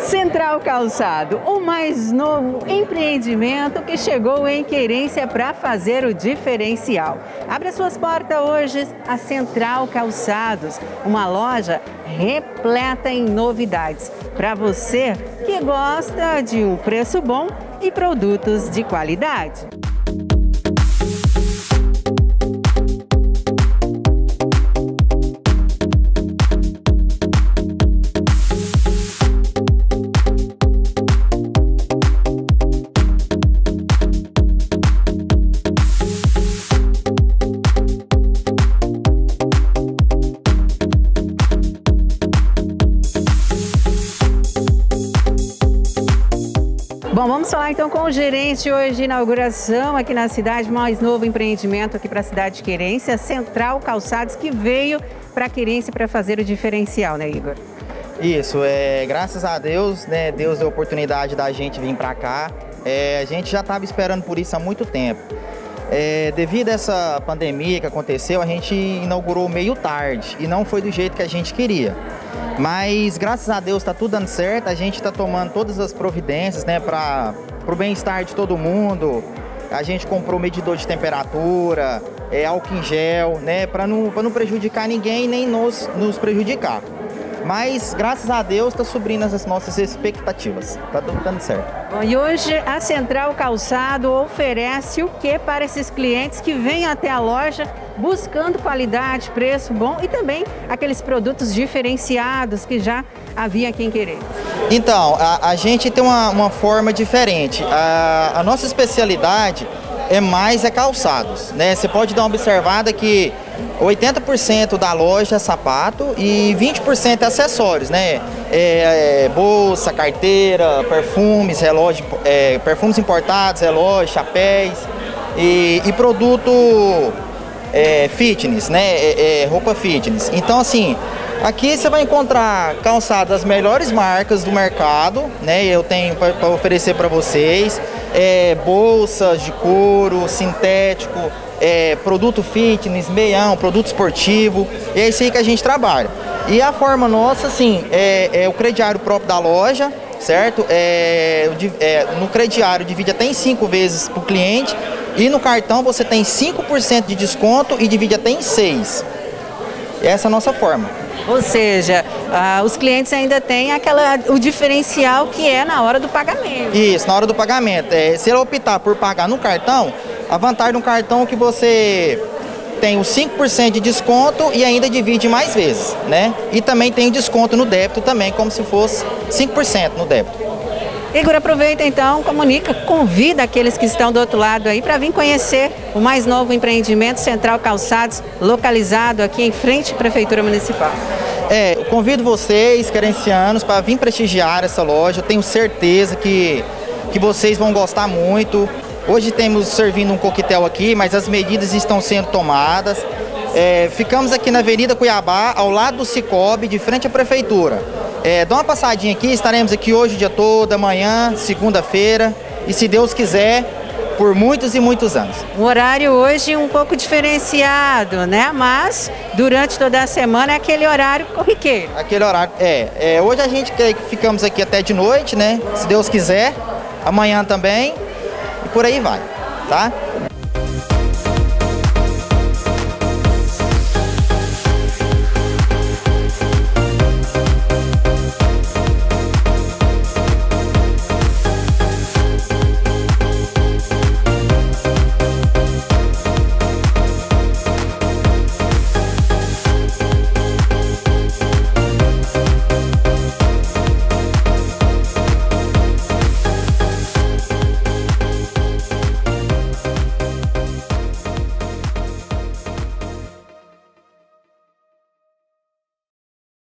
Central Calçado, o mais novo empreendimento que chegou em Querência para fazer o diferencial. Abre as suas portas hoje a Central Calçados, uma loja repleta em novidades. Para você que gosta de um preço bom e produtos de qualidade. Bom, vamos falar então com o gerente hoje de inauguração aqui na cidade, mais novo empreendimento aqui para a cidade de Querência, Central Calçados, que veio para Querência para fazer o diferencial, né, Igor? Isso, graças a Deus, né, Deus deu a oportunidade da gente vir para cá. A gente já estava esperando por isso há muito tempo. Devido a essa pandemia que aconteceu, a gente inaugurou meio tarde e não foi do jeito que a gente queria. Mas graças a Deus está tudo dando certo, a gente está tomando todas as providências, né, para o bem-estar de todo mundo. A gente comprou medidor de temperatura, álcool em gel, né, para não prejudicar ninguém nem nos prejudicar. Mas, graças a Deus, está subindo as nossas expectativas. Está tudo dando certo. Bom, e hoje a Central Calçado oferece o que para esses clientes que vêm até a loja buscando qualidade, preço bom e também aqueles produtos diferenciados que já havia aqui em Querência? Então, a gente tem uma forma diferente. A nossa especialidade é calçados, né? Você pode dar uma observada que 80% da loja é sapato e 20% é acessórios, né? Bolsa, carteira, perfumes, relógio, perfumes importados, relógios, chapéus e produto fitness, né? Roupa fitness. Então, assim, aqui você vai encontrar calçado das melhores marcas do mercado, né? Eu tenho para oferecer para vocês. Bolsas de couro, sintético, produto fitness, meião, produto esportivo, é isso aí que a gente trabalha. E a forma nossa, assim, é o crediário próprio da loja, certo? No crediário divide até em 5 vezes para o cliente e no cartão você tem 5% de desconto e divide até em 6. Essa é a nossa forma. Ou seja, os clientes ainda têm o diferencial que é na hora do pagamento. Isso, na hora do pagamento. Se ele optar por pagar no cartão, a vantagem do cartão é que você tem os 5% de desconto e ainda divide mais vezes, né? E também tem o desconto no débito também, como se fosse 5% no débito. Igor, aproveita então, comunica, convida aqueles que estão do outro lado aí para vir conhecer o mais novo empreendimento Central Calçados, localizado aqui em frente à Prefeitura Municipal. Eu convido vocês, querencianos, para vir prestigiar essa loja. Eu tenho certeza que vocês vão gostar muito. Hoje temos servindo um coquetel aqui, mas as medidas estão sendo tomadas. Ficamos aqui na Avenida Cuiabá, ao lado do Cicobi, de frente à Prefeitura. Dá uma passadinha aqui, estaremos aqui hoje o dia todo, amanhã, segunda-feira, e se Deus quiser, por muitos e muitos anos. Um horário hoje um pouco diferenciado, né? Mas durante toda a semana é aquele horário corriqueiro. Aquele horário, hoje a gente ficamos aqui até de noite, né? Se Deus quiser, amanhã também, e por aí vai, tá?